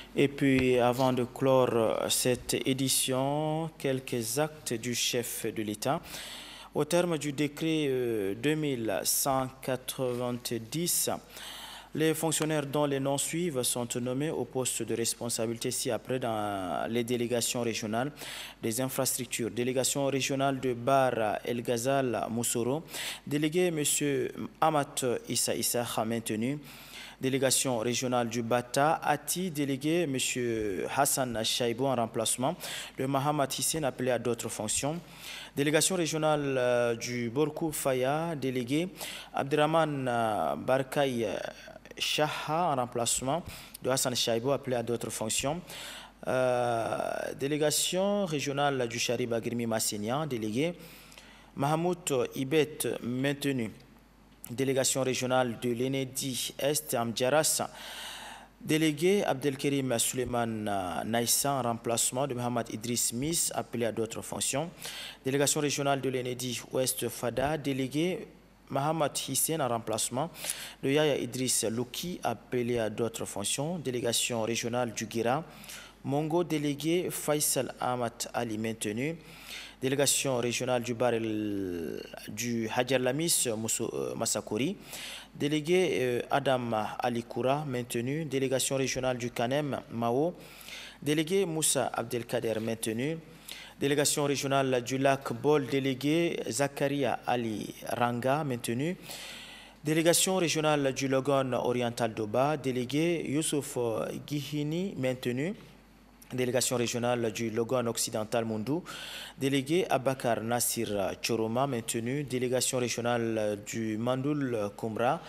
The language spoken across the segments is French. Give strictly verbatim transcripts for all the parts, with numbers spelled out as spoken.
Et puis, avant de clore cette édition, quelques actes du chef de l'État. Au terme du décret euh, deux mille cent quatre-vingt-dix, les fonctionnaires dont les noms suivent sont nommés au poste de responsabilité ci-après dans les délégations régionales des infrastructures. Délégation régionale de Bar El Ghazal Moussoro, délégué M. Amat Issa Issa a maintenu. Délégation régionale du Bata, Ati, délégué M. Hassan Chaibou en remplacement, le Mahamat Hissène appelé à d'autres fonctions. Délégation régionale euh, du Borkou Faya, délégué Abderrahman euh, Barkaï Shaha en remplacement de Hassan Chaibou appelé à d'autres fonctions. Euh, délégation régionale du Charib Agrimi Massignan, délégué Mahamoud Ibet maintenu. Délégation régionale de l'Enedi Est Amdjaras, délégué Abdelkerim Suleiman Naïssa en remplacement de Mohamed Idriss Miss, appelé à d'autres fonctions. Délégation régionale de l'Enedi Ouest Fada, délégué Mohamed Hissène en remplacement de Yaya Idriss Louki, appelé à d'autres fonctions. Délégation régionale du Guira, Mongo, délégué Faisal Ahmad Ali maintenu. Délégation régionale du Bar du Hadjar Lamis Massakouri. Délégué euh, Adam Alikoura maintenu. Délégation régionale du Kanem Mao. Délégué Moussa Abdelkader maintenu. Délégation régionale du Lac Bol, délégué Zakaria Ali Ranga maintenu. Délégation régionale du Logon Oriental d'Oba, délégué Youssouf Gihini maintenu. Délégation régionale du Logon Occidental Mundou, délégué Abakar Nassir Choroma maintenu. Délégation régionale du Mandoul Koumra,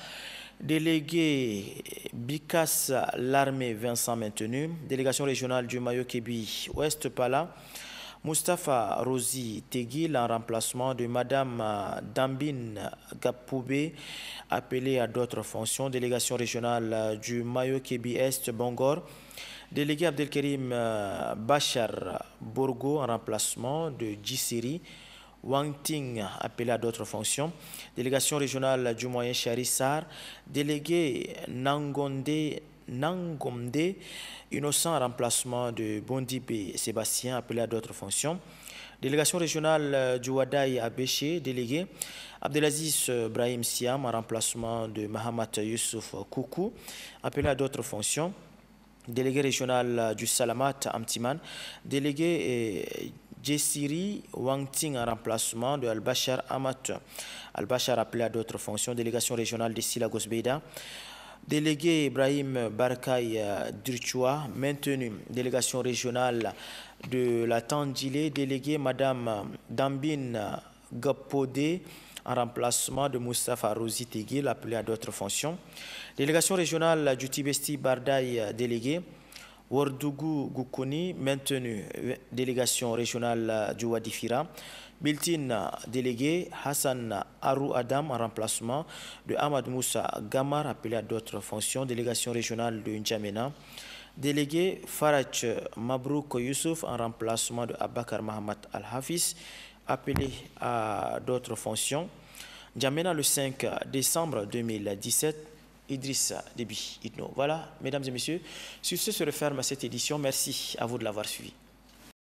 délégué Bikas l'armée Vincent maintenu. Délégation régionale du Mayo-Kébi Ouest Pala, Mustapha Rosi Teguil en remplacement de Madame Dambine Gapoubé, appelée à d'autres fonctions. Délégation régionale du Mayo-Kébi Est Bangor, délégué Abdelkerim Bachar Borgo en remplacement de Djissiri Wangting, appelé à d'autres fonctions. Délégation régionale du Moyen Charissar, délégué Nangonde Nangomde Innocent en remplacement de Bondibé Sébastien, appelé à d'autres fonctions. Délégation régionale du Wadaï Abéché, délégué Abdelaziz Brahim Siam en remplacement de Mahamat Youssouf Koukou, appelé à d'autres fonctions. Délégué régional du Salamat Amtiman, délégué Jessiri Wangting en remplacement de Al-Bachar Amat. Al-Bachar appelé à d'autres fonctions. Délégation régionale de Silagos Beida, délégué Ibrahim Barkaï Durchua maintenu. Délégation régionale de la Tandjilé, délégué Madame Dambine Gapodé en remplacement de Moustapha Rosi Teguil, appelé à d'autres fonctions. Délégation régionale du Tibesti Bardaï, délégué Wardougou Goukouni maintenu. Délégation régionale du Wadifira, Biltine, délégué Hassan Arou Adam en remplacement de Ahmad Moussa Gamar, appelé à d'autres fonctions. Délégation régionale de N'Djamena, délégué Faraj Mabrouk Youssouf en remplacement de Abakar Mahamat Al-Hafiz, appelé à d'autres fonctions. N'Djamena le cinq décembre deux mille dix-sept, Idrissa Déby Itno. Voilà, mesdames et messieurs, sur ce se referme cette édition. Merci à vous de l'avoir suivi.